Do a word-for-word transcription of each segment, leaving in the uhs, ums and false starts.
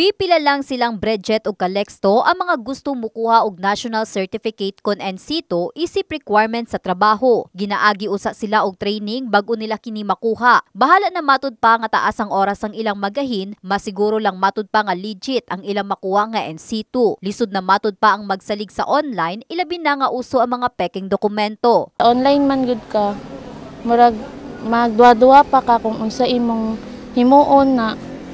Pipila lang silang Bridget o Calexto ang mga gustong mukuha og National Certificate kon N C T O isip requirement sa trabaho. Ginaagi usa sila og training bago nila kini makuha. Bahala na matud pa nga taas ang oras ang ilang magahin, masiguro lang matud pa nga legit ang ilang makuha nga N C T O. Lisod na matud pa ang magsalig sa online, ilabi na nga uso ang mga peking dokumento. Online man gud ka, murag magduwa-duwa pa ka kung unsa imong himuon na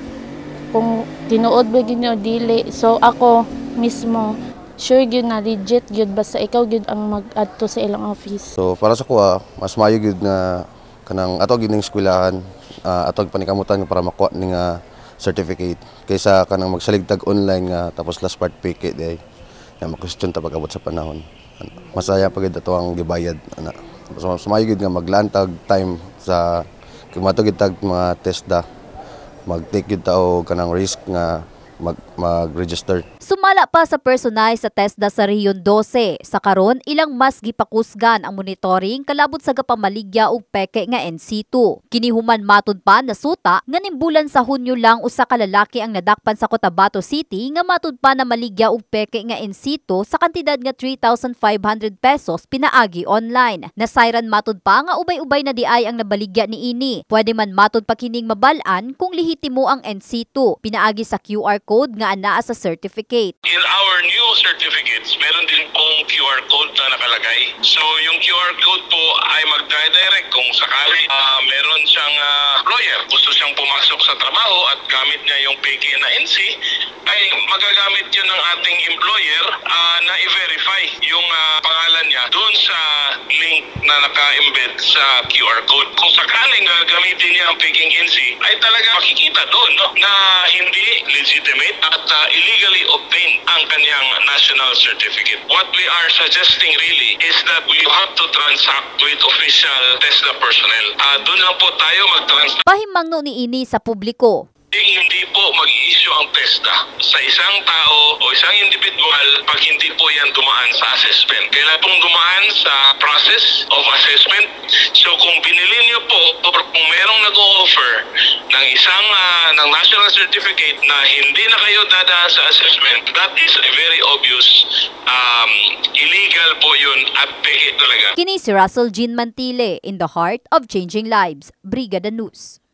kung tinuod ba gyud o dili. So ako mismo sure gyud na legit gyud basta ikaw gyud ang mag-adto sa ilang office. So para sa kuha, mas maayo gyud na kanang ato gyud ning eskwelahan, uh, ato panikamutan para makuha ning uh, certificate kaysa kanang magsaligtag online nga tapos last part peke day. Na ma-question ta pag-abot sa panahon. Masaya pa gyud ato ang gibayad ana. So mas maayo gyud nga maglantag time sa kung matugid tag mga TESDA, mag-take yun tao kanang risk nga mag-register. Mag Sumala pa sa personay sa TESDA sa Region twelve. Sa karon, ilang mas gipakusgan ang monitoring kalabot sa gapamaligya og peke nga N C T O. Kinihuman matud pa na suta nga nimbulan sa Hunyo lang usa ka lalaki ang nadakpan sa Cotabato City nga matud pa na maligya og peke nga N C T O sa kantidad nga three thousand five hundred pesos pinaagi online. Nasayran matud pa nga ubay-ubay na diay ang nabaligya niini. Pwede man matud pa kining mabalaan kung lehitimo ang N C T O. Pinaagi sa Q R code nga anaa sa certificate. In our new certificates, meron din pong Q R code na nakalagay. So yung Q R code po ay mag-direct kung sakali uh, meron siyang uh, employer, gusto siyang pumasok sa trabaho at gamit niya yung peke na N C, ay magagamit yun ng ating employer uh, na i-verify yung uh, pangalan niya doon sa link na naka-embed sa Q R code. Kung sakaling uh, gamitin niya ang peking N C, ay talaga makikita doon no, na hindi legitimate at uh, illegally obtained ang kanyang national certificate. What we are suggesting really is that we have to transact with official TESDA personnel. Uh, doon lang po tayo mag-transact. Pahimangno ni ini sa publiko. Hindi po mag-i-issue ang TESDA sa isang tao o isang individual pag hindi po yan dumaan sa assessment. Kailangan pong dumaan sa process of assessment. So kung binili niyo po o kung merong nag-o-offer ng isang uh, ng national certificate na hindi na kayo dadaan sa assessment, that is a very obvious um, illegal po yun at peke talaga. Kini si Russell Jean Mantile in the heart of changing lives. Brigada News.